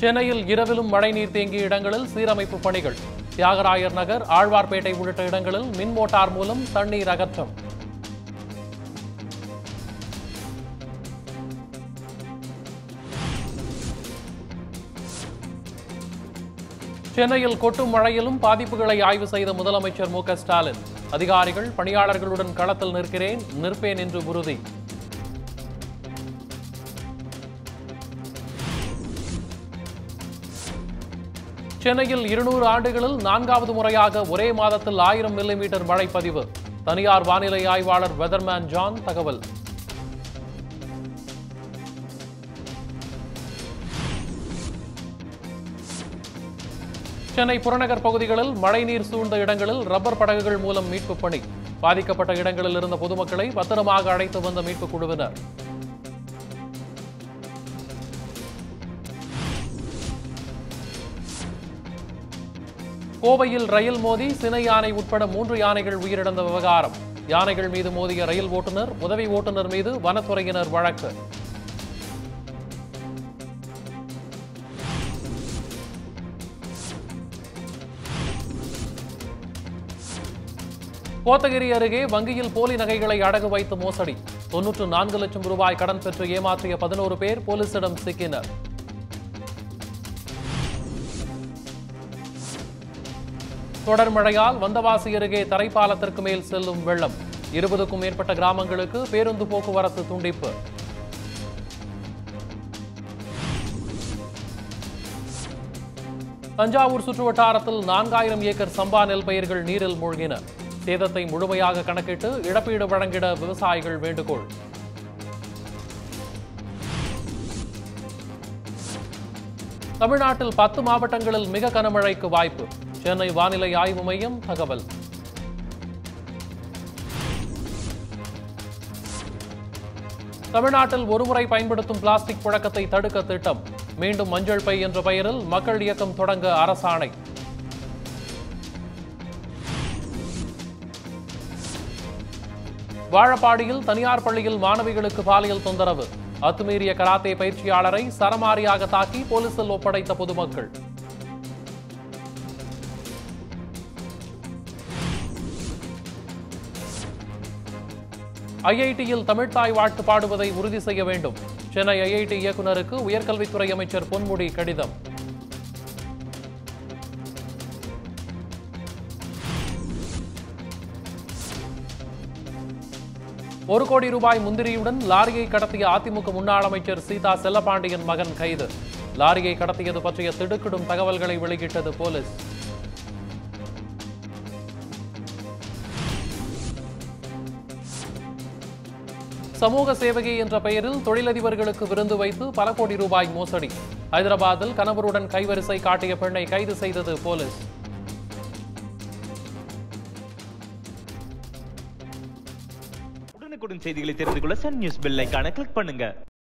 சென்னையில் இரவிலும் மழைநீர் தேங்கிய இடங்களில் சீரமைப்பு பணிகள். தியாகராயர் நகர், ஆழ்வார்பேட்டை உள்ளிட்ட இடங்களில் மின் மோட்டார் மூலம் தண்ணீர் அகற்றம். சென்னையில் கொட்டும் மழையிலும் பாதிப்புகளை ஆய்வு செய்த முதலமைச்சர் மு க ஸ்டாலின். அதிகாரிகள், பணியாளர்களுடன் களத்தில் நிற்பேன் என்று உறுதி. சென்னையில் 200 ஆண்டுகளில் 4வது முறையாக ஒரே மாதத்தில் 1000 மில்லிமீட்டர் மழை பதிவு. தனியார் வானிலை ஆய்வாளர் வெதர்மேன் ஜான் தகவல். சென்னை புறநகர் பகுதிகளில் மழைநீர் சூழ்ந்த இடங்களில் ரப்பர் படகுகள் மூலம் மீட்பு பணி. பாதிக்கப்பட்ட இடங்களில் இருந்த பொதுமக்களை பத்திரமாக அழைத்து வந்த மீட்புக் குழுவினர். கோவையில் ரயில் மோதி சினை யானை உட்பட 3 யானைகள் உயிரிழந்த விவகாரம். யானைகள் மீது மோதிய ரயில் ஓட்டுநர், உதவி ஓட்டுநர் மீது வனத்துறையினர் வழக்கு. கோத்தகிரி அருகே வங்கியில் போலி நகைகளை அடகு வைத்து மோசடி. 94 லட்சம் ரூபாய் கடன் பெற்று ஏமாற்றிய 11 பேர் போலீசிடம் சிக்கினர். தொடர் மழையால் வந்தவாசி அருகே தரைப்பாலத்திற்கு மேல் செல்லும் வெள்ளம். 20க்கும் மேற்பட்ட கிராமங்களுக்கு பேருந்து போக்குவரத்து துண்டிப்பு. தஞ்சாவூர் சுற்றுவட்டாரத்தில் 4000 ஏக்கர் சம்பா நெல் பயிர்கள் நீரில் மூழ்கின. சேதத்தை முழுமையாக கணக்கிட்டு இழப்பீடு வழங்கிட விவசாயிகள் வேண்டுகோள். தமிழ்நாட்டில் 10 மாவட்டங்களில் மிக கனமழைக்கு வாய்ப்பு. சென்னை வானிலை ஆய்வு மையம் தகவல். தமிழ்நாட்டில் ஒருமுறை பயன்படுத்தும் பிளாஸ்டிக் புழக்கத்தை தடுக்க திட்டம். மீண்டும் மஞ்சள் பை என்ற பெயரில் மக்கள் இயக்கம் தொடங்க அரசாணை. வாழப்பாடியில் தனியார் பள்ளியில் மாணவிகளுக்கு பாலியல் தொந்தரவு. அத்துமீறிய கராத்தே பயிற்சியாளரை சரமாரியாக தாக்கி போலீசில் ஒப்படைத்த பொதுமக்கள். ஐஐடியில் தமிழ்த்தாய் வாழ்த்து பாடுவதை உறுதி செய்ய வேண்டும். சென்னை ஐஐடி இயக்குநருக்கு உயர்கல்வித்துறை அமைச்சர் பொன்முடி கடிதம். ₹1 கோடி முந்திரியுடன் லாரியை கடத்திய அதிமுக முன்னாள் அமைச்சர் சீதா செல்லப்பாண்டியன் மகன் கைது. லாரியை கடத்தியது பற்றிய திடுக்கிடும் தகவல்களை வெளியிட்டது போலீஸ். சமூக சேவகி என்ற பெயரில் தொழிலதிபர்களுக்கு விருந்து வைத்து பல கோடி ரூபாய் மோசடி. ஹைதராபாத்தில் கணவருடன் கைவரிசை காட்டிய பெண்ணை கைது செய்தது போலீஸ். உடனுக்குடன் செய்திகளை தெரிந்து கொள்ள சன் நியூஸ் பெல் ஐகானை கிளிக் பண்ணுங்க.